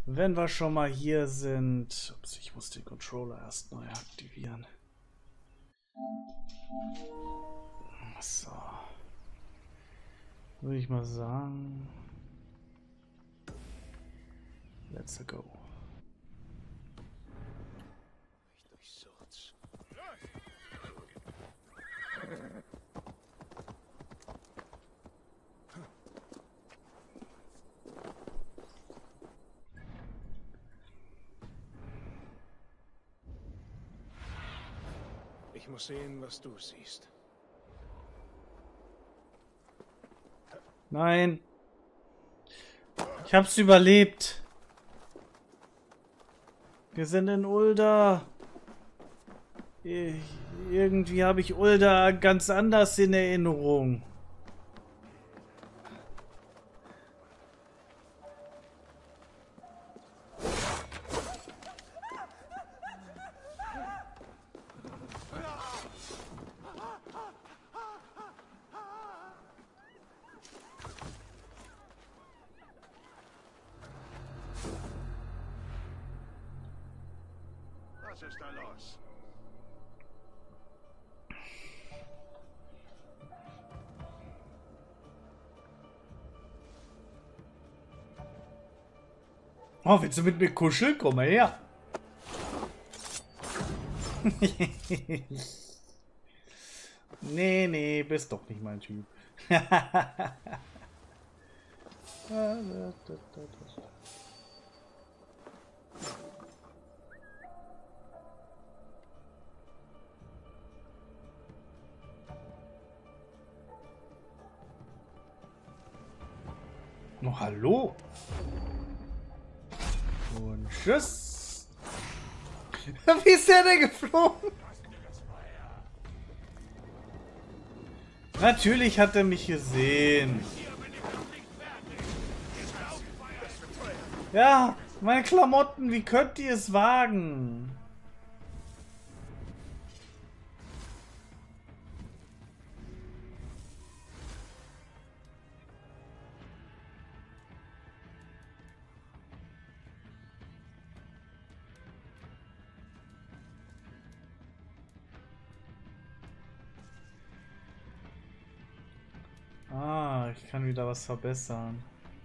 Wenn wir schon mal hier sind. Ups, ich muss den Controller erst neu aktivieren. So. Würde ich mal sagen. Let's go. Ich muss sehen, was du siehst. Nein. Ich hab's überlebt. Wir sind in Ulda. Irgendwie habe ich Ulda ganz anders in Erinnerung. Was ist da los? Oh, willst du mit mir kuscheln? Komm mal her. Nee, bist doch nicht mein Typ. Oh, hallo. Und tschüss. Wie ist der denn geflogen? Natürlich hat er mich gesehen. Ja, meine Klamotten, wie könnt ihr es wagen? Ah, ich kann wieder was verbessern.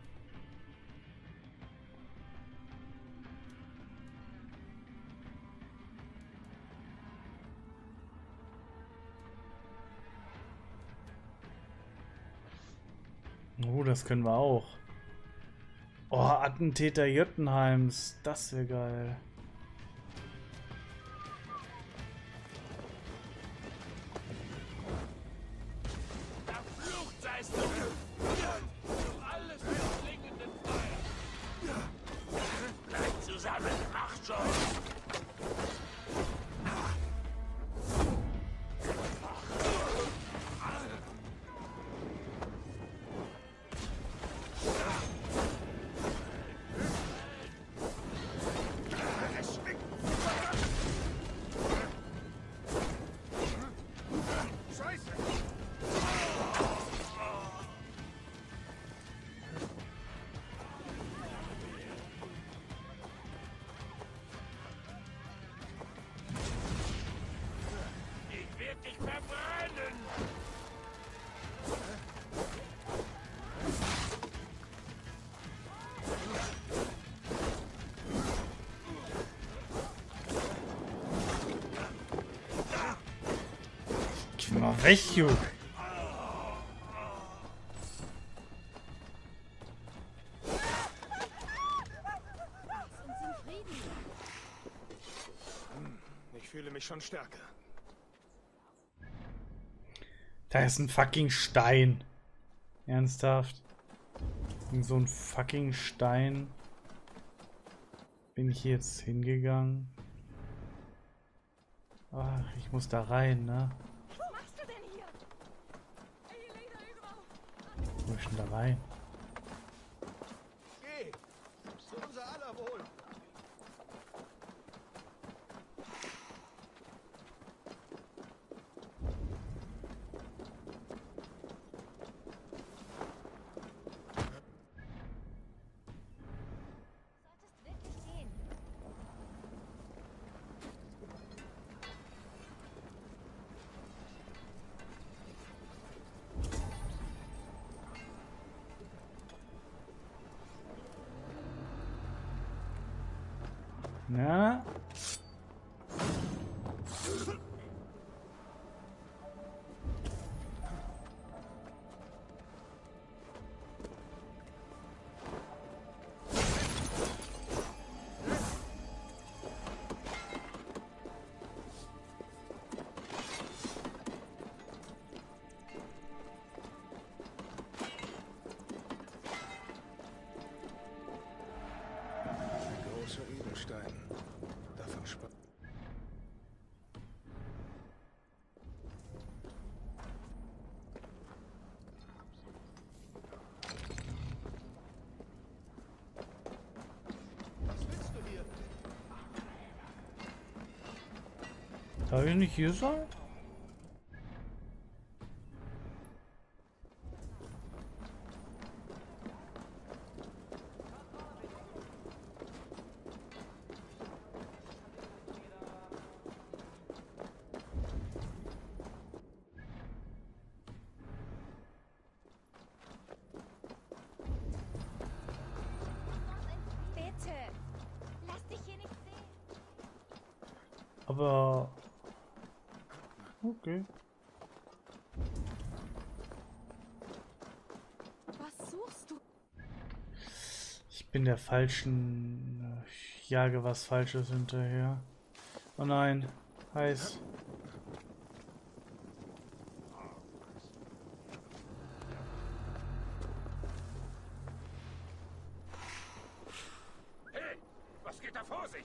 Oh, das können wir auch. Oh, Attentäter Jöttenheims. Das wäre geil. Verflucht seist du! Du alles verschlingenden Feuer! Bleib zusammen, macht schon! Ich werde dich verbrennen! Geh mal weg, Ju. Ich fühle mich schon stärker. Da ist ein fucking Stein. Ernsthaft? In so ein fucking Stein bin ich jetzt hingegangen. Ach, ich muss da rein, ne? Was machst du denn hier? Ey, Leder überall. Wo ist denn da rein? Geh! Zu unser aller Wohl! Na? Großer Edelstein. Davon Was willst du hier? Darf ich nicht hier sein? Bitte! Lass dich hier nicht sehen! Aber... Okay. Was suchst du? Ich bin der falschen... Ich jage was Falsches hinterher. Oh nein. Heiß. Hey, was geht da vor sich?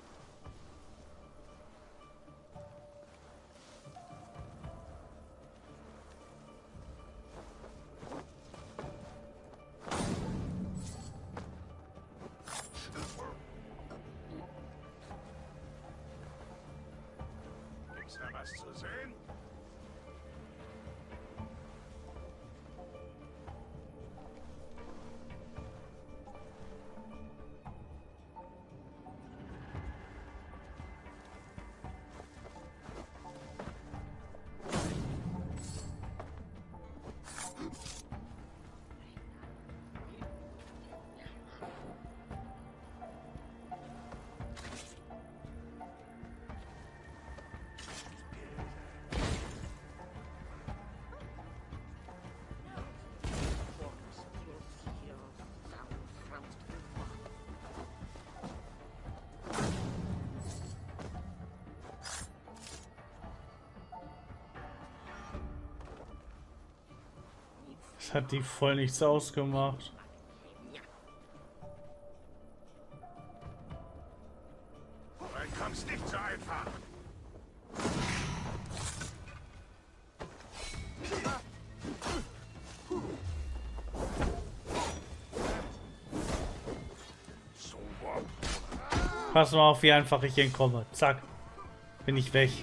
Gibt's da was zu sehen? Das hat die voll nichts ausgemacht. Du entkommst nicht so einfach. So, Pass mal auf, wie einfach ich entkomme. Zack. Bin ich weg.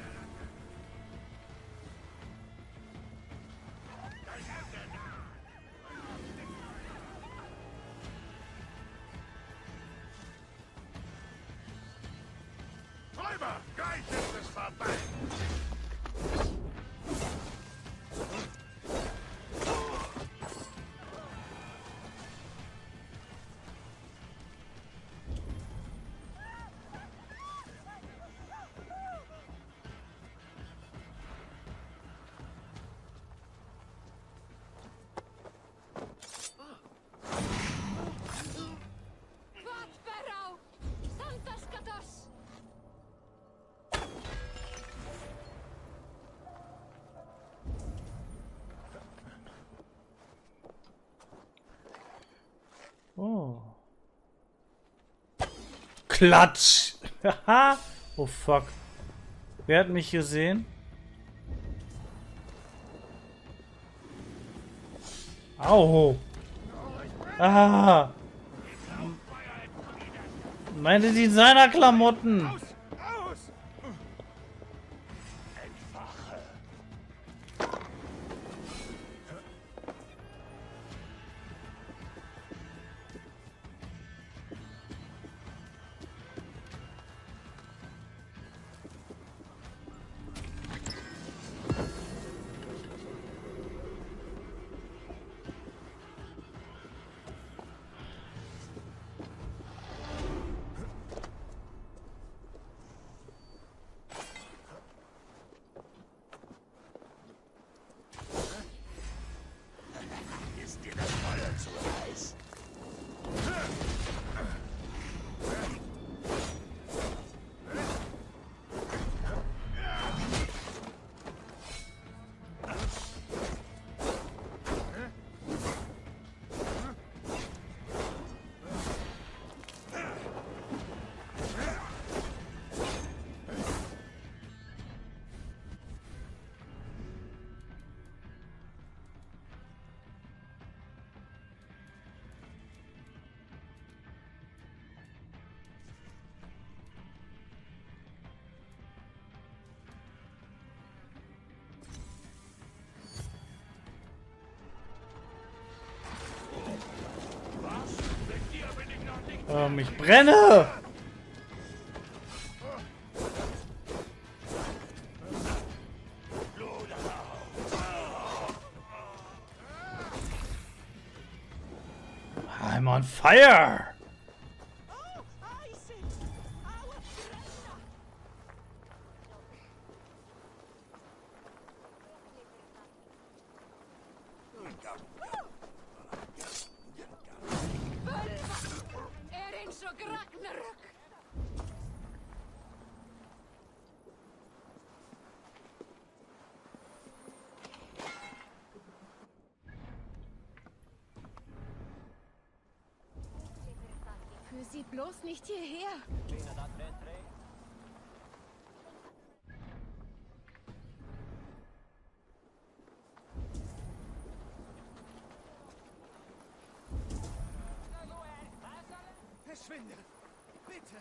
Räuber, gleich ist es vorbei. Wart Barrow! Santas Kadosh! Oh. Klatsch! Haha! Oh fuck. Wer hat mich gesehen? Au! Ah! Meine Designerklamotten! Aus! Aus! Entfache. Ich brenne! I'm on fire! Oh, Eisen! Aua, Brenda! Völva! Eins og Ragnarök! Für sie bloß nicht hierher! Verschwinde! Bitte!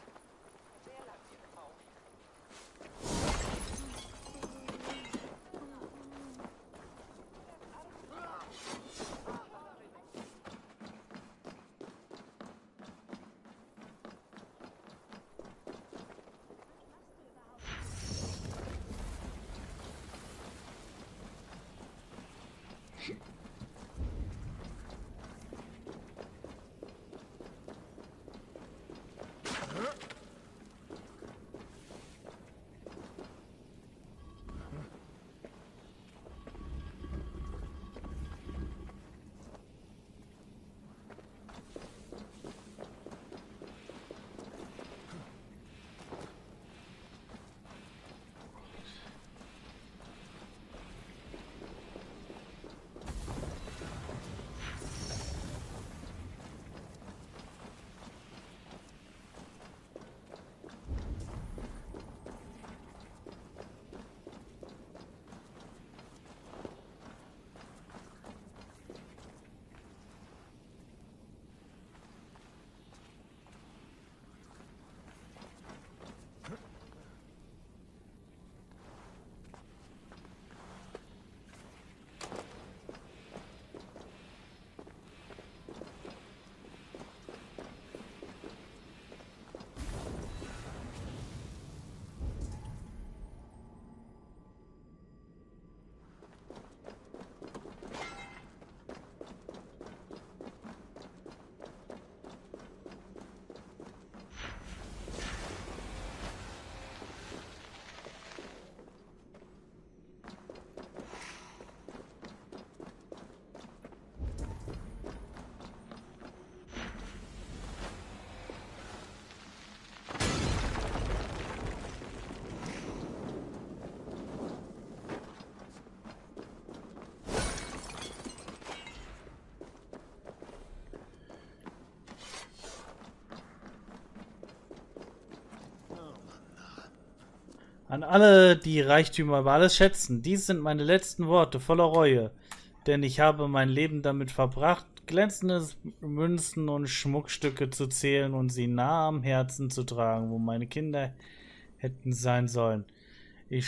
An alle, die Reichtümer über alles schätzen, dies sind meine letzten Worte voller Reue, denn ich habe mein Leben damit verbracht, glänzende Münzen und Schmuckstücke zu zählen und sie nah am Herzen zu tragen, wo meine Kinder hätten sein sollen. Ich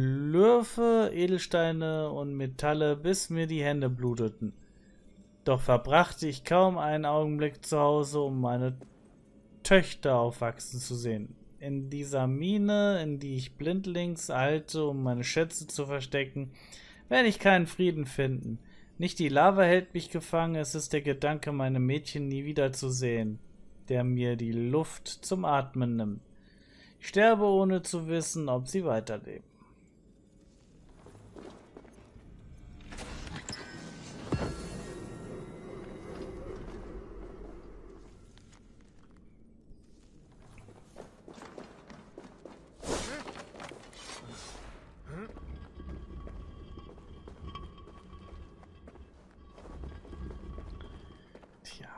schlürfe Edelsteine und Metalle, bis mir die Hände bluteten. Doch verbrachte ich kaum einen Augenblick zu Hause, um meine Töchter aufwachsen zu sehen. In dieser Mine, in die ich blindlings eilte, um meine Schätze zu verstecken, werde ich keinen Frieden finden. Nicht die Lava hält mich gefangen, es ist der Gedanke, meine Mädchen nie wiederzusehen, der mir die Luft zum Atmen nimmt. Ich sterbe, ohne zu wissen, ob sie weiterleben. Tja.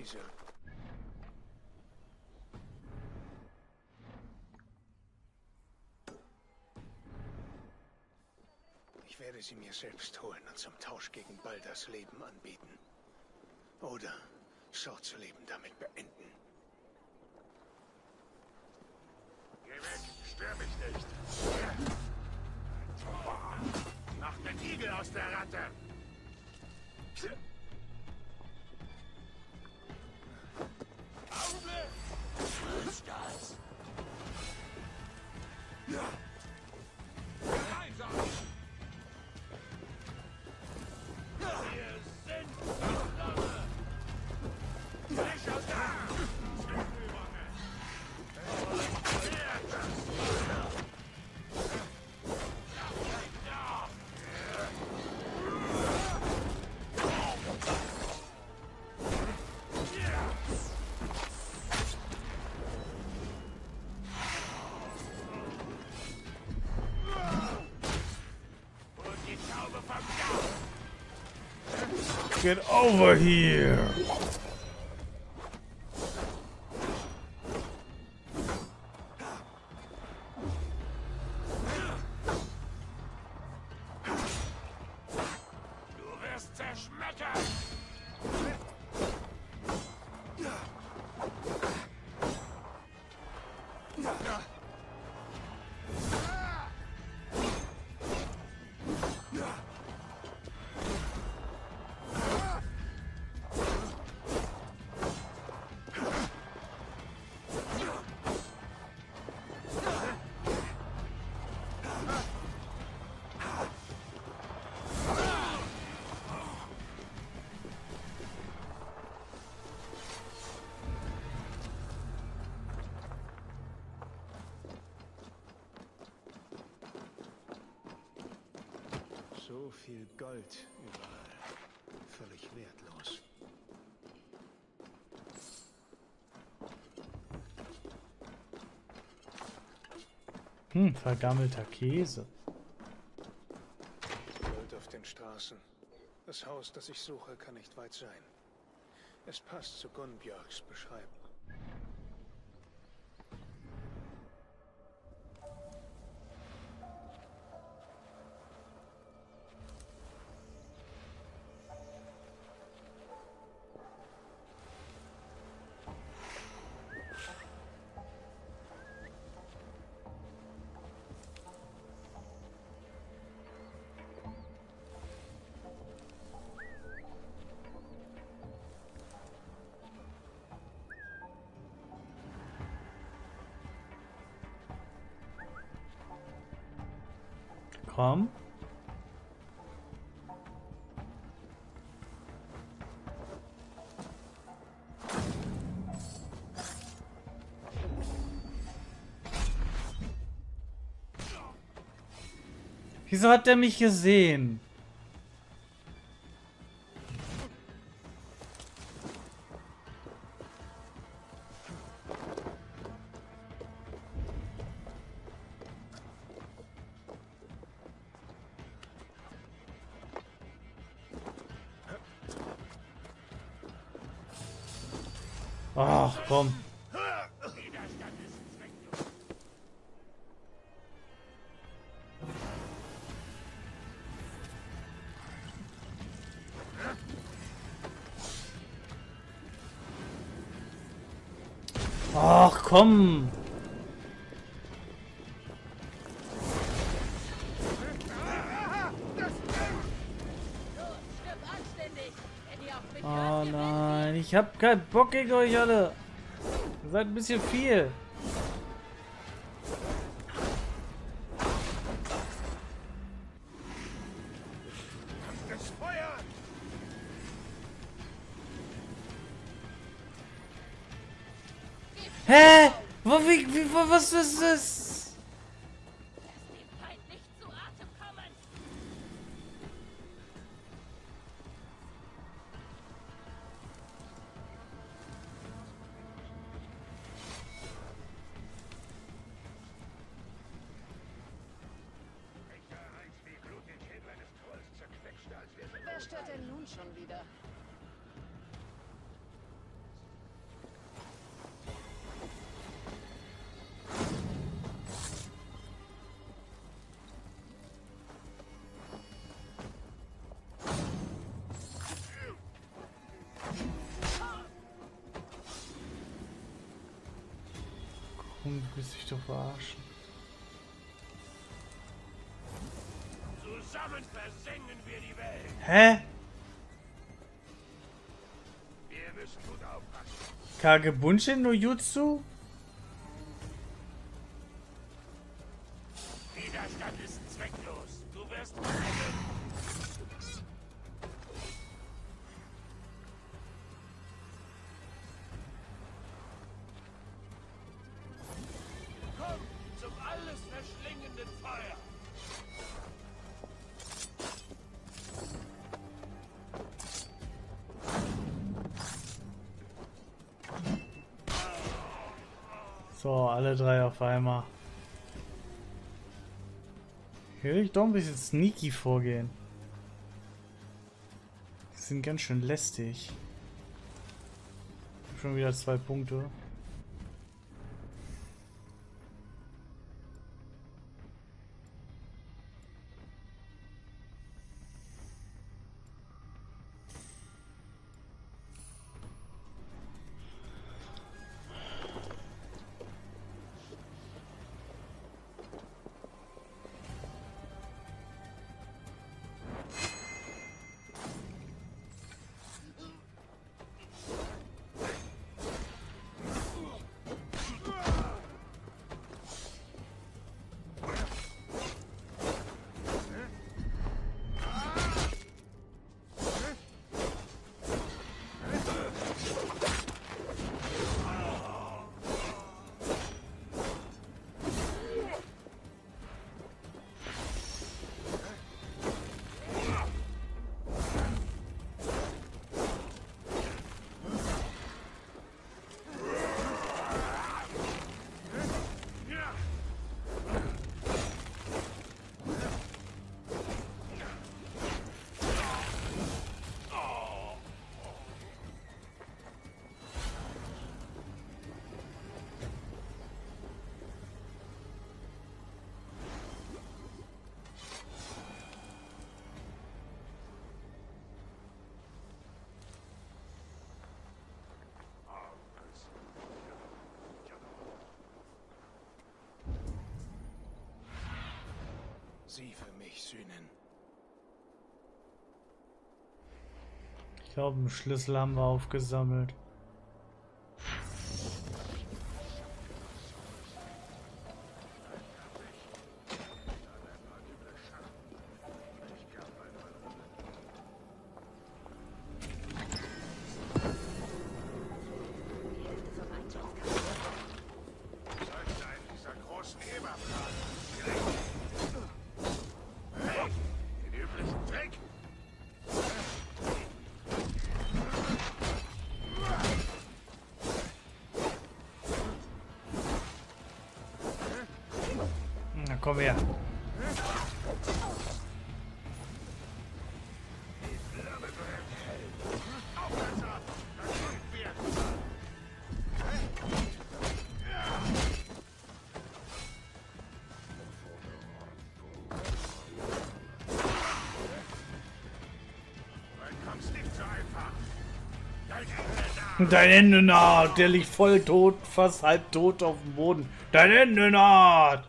Wiese. Ich werde sie mir selbst holen und zum Tausch gegen Balders Leben anbieten. Oder Swords Leben damit beenden. Geh weg, stör mich nicht. Mach den Igel aus der Ratte. Augenblick! Was ist das? Ja. Einsatz! Wir sind Flamme! Nicht aus da! Get over here! Du wirst zerschmettert! So viel Gold überall. Völlig wertlos. Vergammelter Käse. Gold auf den Straßen. Das Haus, das ich suche, kann nicht weit sein. Es passt zu Gunnbjörgs Beschreibung. Komm. Wieso hat der mich gesehen? Ach, komm. Ach, komm. Oh nein, ich hab keinen Bock gegen euch alle. Ihr seid ein bisschen viel. Das Feuer! Hä? Was ist das? Lass dem Feind nicht zu Atem kommen! Wer stört denn nun schon wieder? Komm, du willst dich doch verarschen. Zusammen versengen wir die Welt. Hä? Wir müssen gut aufpassen. Kagebunshin no Jutsu? Widerstand ist zwecklos. Du wirst bleiben. Komm zum alles verschlingenden Feuer. So, alle drei auf einmal. Hier will ich doch ein bisschen sneaky vorgehen. Die sind ganz schön lästig. Schon wieder 2 Punkte. Sie für mich sühnen. Ich glaube, einen Schlüssel haben wir aufgesammelt. Na komm her. Dein Ende naht, der liegt voll tot, fast halb tot auf dem Boden. Dein Ende naht!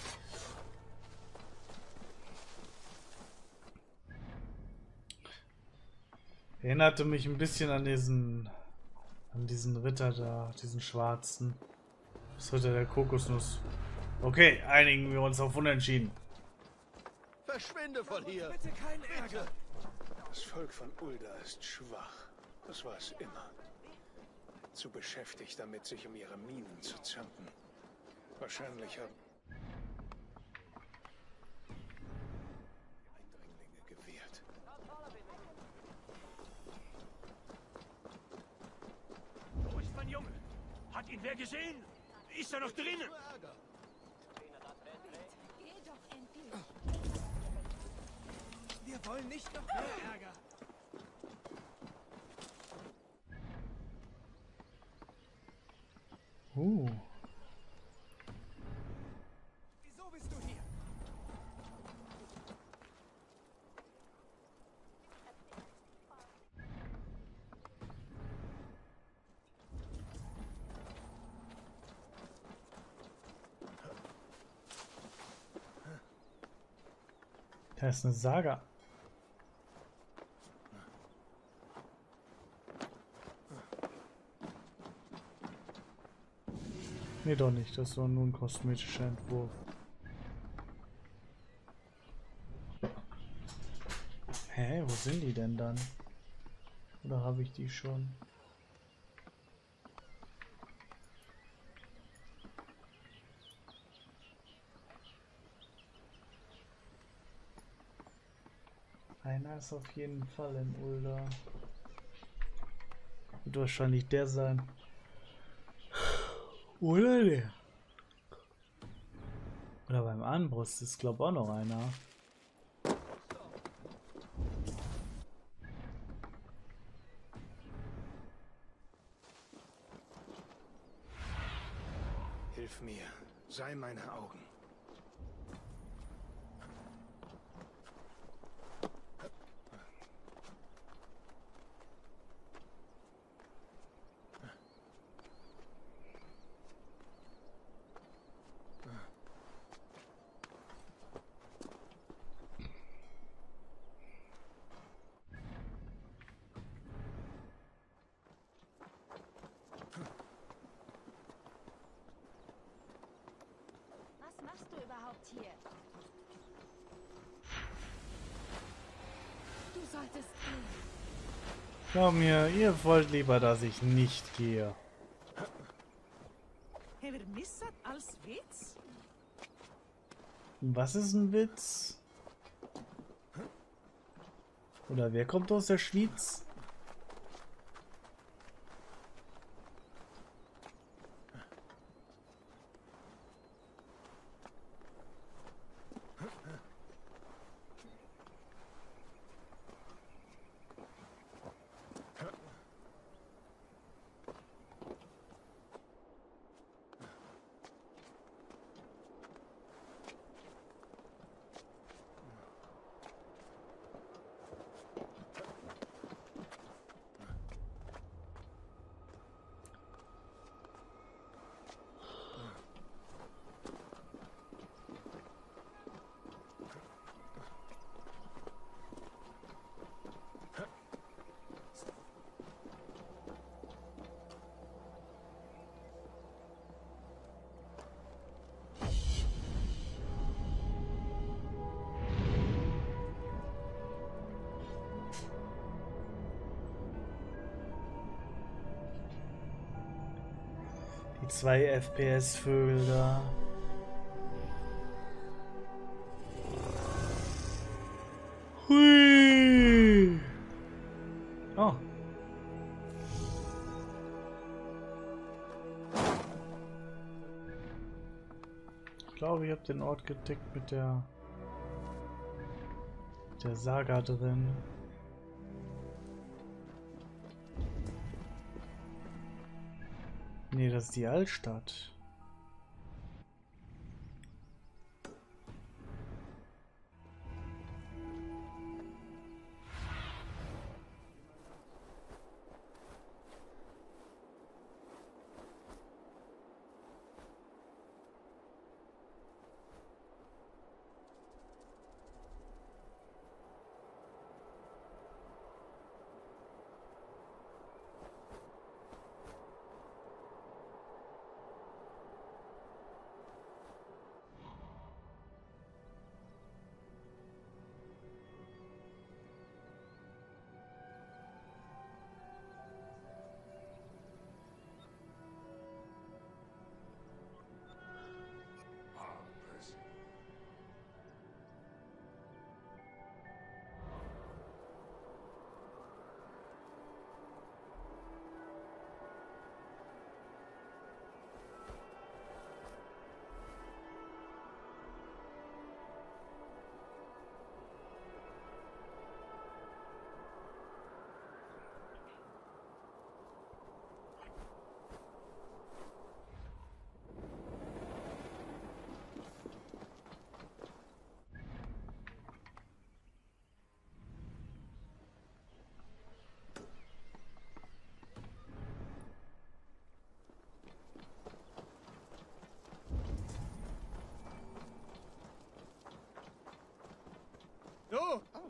Erinnerte mich ein bisschen an diesen Ritter da, diesen Schwarzen. Das Ritter der Kokosnuss. Okay, einigen wir uns auf Unentschieden. Verschwinde von hier! Bitte keinen Ärger. Das Volk von Ulda ist schwach. Das war es immer. Zu beschäftigt damit, sich um ihre Minen zu zanken. Wahrscheinlich haben Eindringlinge gewehrt. Wo ist mein Junge? Hat ihn wer gesehen? Ist er noch drinnen? Geh doch endlich. Wir wollen nicht noch mehr Ärger. Wieso bist du hier? Da ist eine Saga. Nee, doch nicht. Das war nur ein kosmetischer Entwurf. Hä, wo sind die denn dann? Oder habe ich die schon? Einer ist auf jeden Fall in Ulda. Wird wahrscheinlich der sein. Oder der? Oder beim Armbrust ist, glaube ich, auch noch einer. Hilf mir. Sei meine Augen. Was machst du überhaupt hier? Du solltest gehen. Glaub mir, ihr wollt lieber, dass ich nicht gehe. Hebben missat als Witz? Was ist ein Witz? Oder wer kommt aus der Schweiz? Die 2 FPS-Vögel da. Hui! Oh. Ich glaube, ich habe den Ort gedeckt mit der Saga drin. Nee, das ist die Altstadt.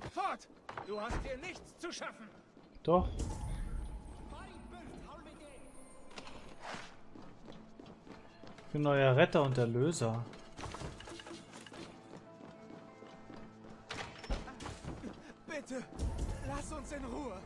Fort! Du hast hier nichts zu schaffen! Doch. Ich bin euer Retter und Erlöser. Bitte, lass uns in Ruhe.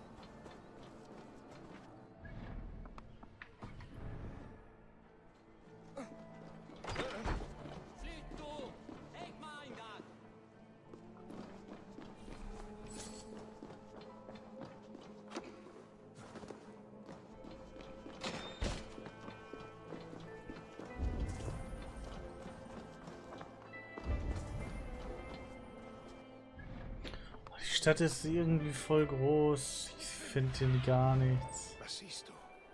Die Stadt ist irgendwie voll groß. Ich finde hier gar nichts. Was siehst du?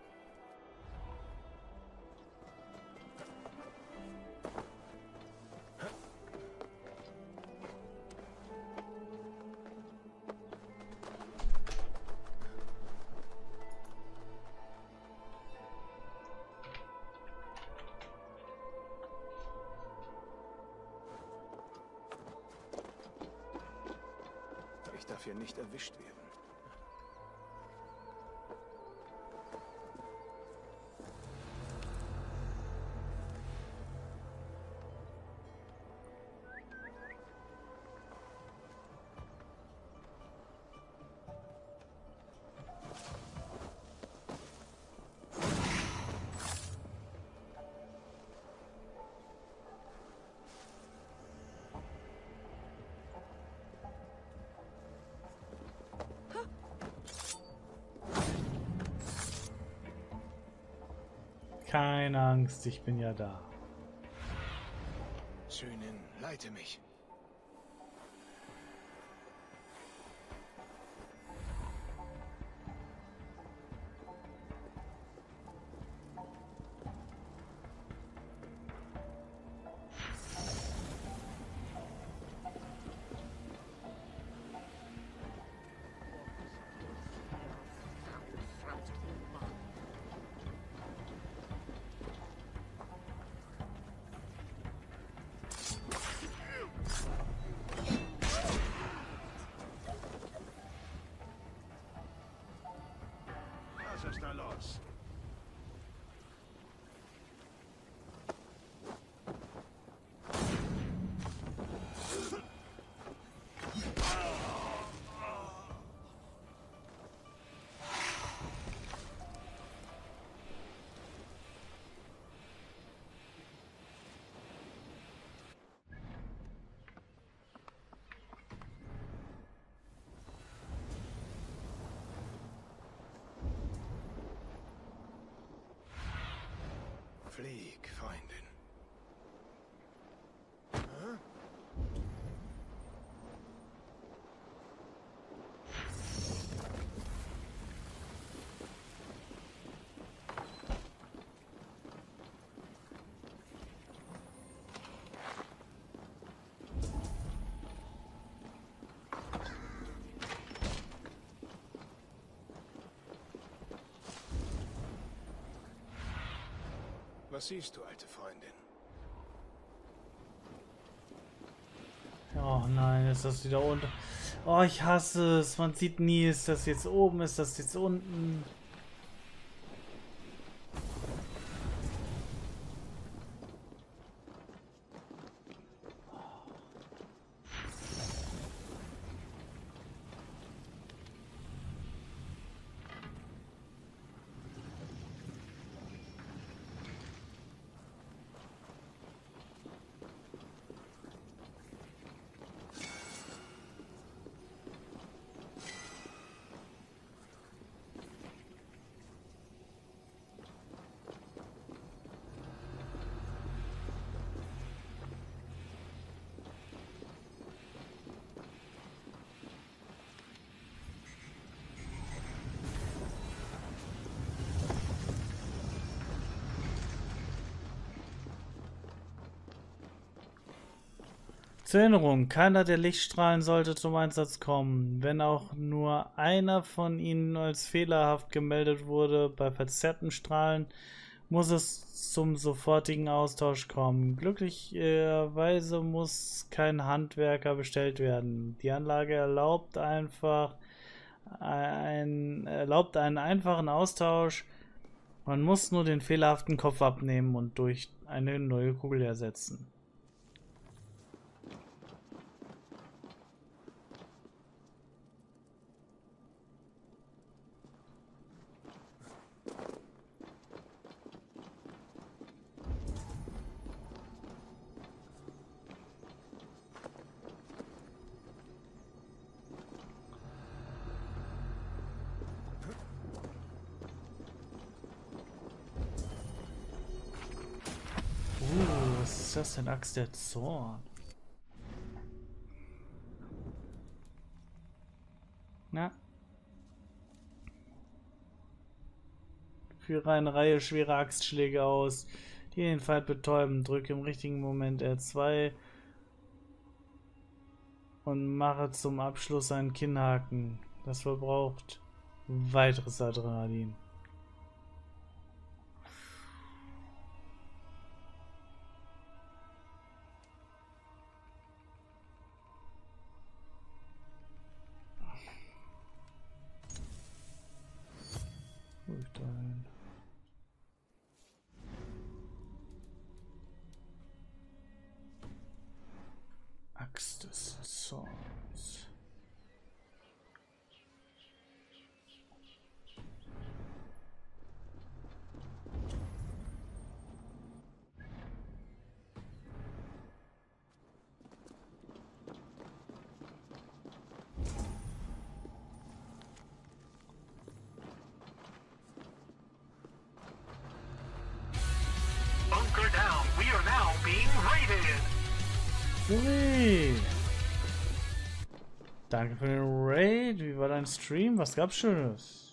Ich darf hier nicht erwischt werden. Keine Angst, ich bin ja da. Schönen, leite mich. Was ist da los? Flieg, Freundin. Hä? Was siehst du, alte Freundin? Oh nein, ist das wieder unten. Oh, ich hasse es. Man sieht nie, ist das jetzt oben, ist das jetzt unten. Zur Erinnerung, keiner der Lichtstrahlen sollte zum Einsatz kommen. Wenn auch nur einer von ihnen als fehlerhaft gemeldet wurde, bei verzerrten Strahlen muss es zum sofortigen Austausch kommen. Glücklicherweise muss kein Handwerker bestellt werden. Die Anlage erlaubt einen einfachen Austausch. Man muss nur den fehlerhaften Kopf abnehmen und durch eine neue Kugel ersetzen. Was ist das denn? Axt der Zorn. Na? Führe eine Reihe schwerer Axtschläge aus, die den Feind betäuben. Drücke im richtigen Moment R2 und mache zum Abschluss einen Kinnhaken. Das verbraucht weiteres Adrenalin. Dahin. Axt des Zorns. Bunker down. We are now being raided. Ui. Danke für den Raid. Wie war dein Stream? Was gab's Schönes?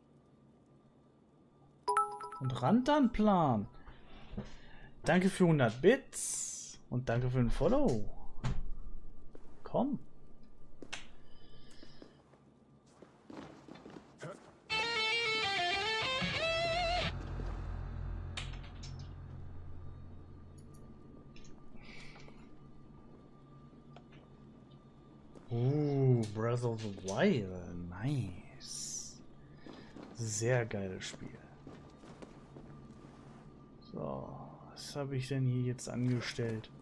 Und Rantanplan. Danke für 100 Bits. Und danke für den Follow. Komm. Breath of the Wild. Nice. Sehr geiles Spiel. So, was habe ich denn hier jetzt angestellt?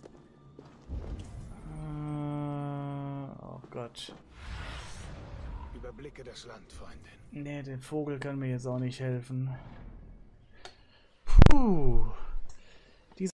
Oh Gott. Überblicke das Land, Freundin. Nee, der Vogel kann mir jetzt auch nicht helfen.